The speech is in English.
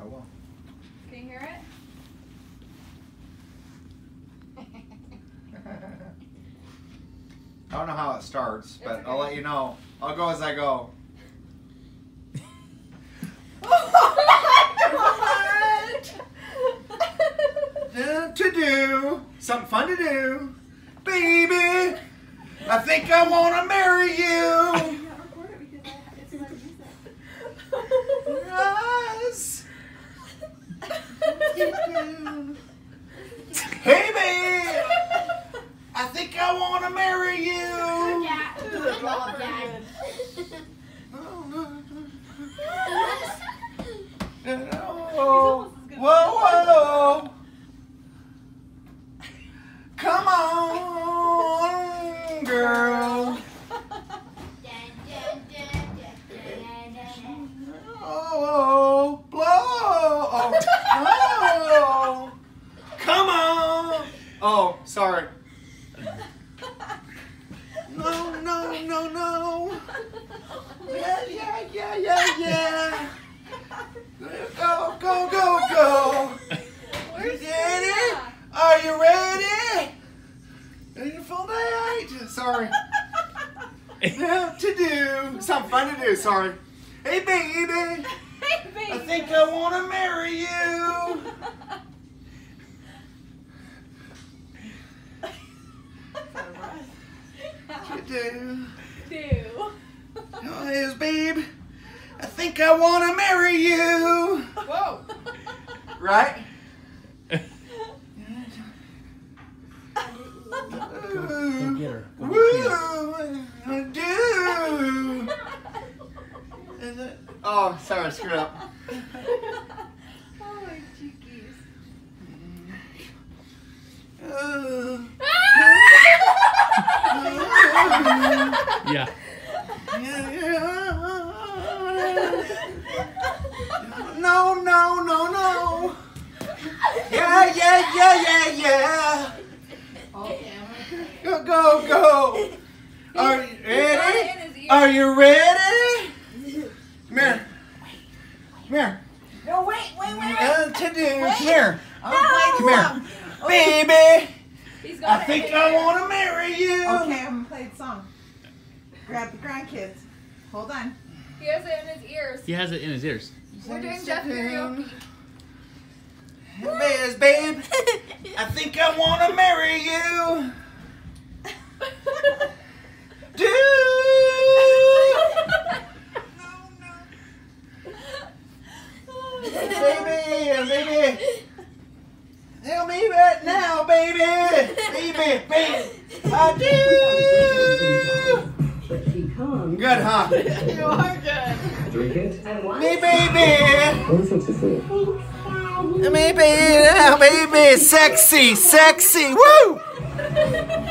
I will. Can you hear it? I don't know how it starts, but okay. I'll let you know. I'll go as I go. To do something fun to do, baby. I think I want to marry you. Yes. Hey, babe. I think I want to marry you. Oh, whoa, whoa. Come on, girl. Oh, blow. Oh, come on. Oh, sorry. No, no, no, no. Yeah, yeah, yeah, yeah, yeah. Go, go, go, go. You ready? Are you ready? Beautiful night. Sorry. To do. Something fun to do, sorry. Hey, baby. Hey, baby. I think I want to marry you. To do. Oh, yes, babe. I think I want to marry you. Whoa. Right? Go get her. Go Woo! I do. Oh, sorry, I screwed up. Oh, my cheekies. Yeah. No, no, no, no. Yeah, yeah, yeah, yeah, yeah. Go, go, go. Are you ready? Are you ready? Come here. Come here. No, wait. To do. Come here. Come here. Baby. I think I want to marry you. Okay, I'm going to play the song. Grab the grandkids. Hold on. He has it in his ears. He has it in his ears. We're doing Jeff karaoke. Yes, babe. I think I want to marry you. Do. Baby. Tell me right now, baby. Baby. I do. Good, huh? You are good. Drink it. Me, baby. What is it to say? Me, baby. Sexy. Woo!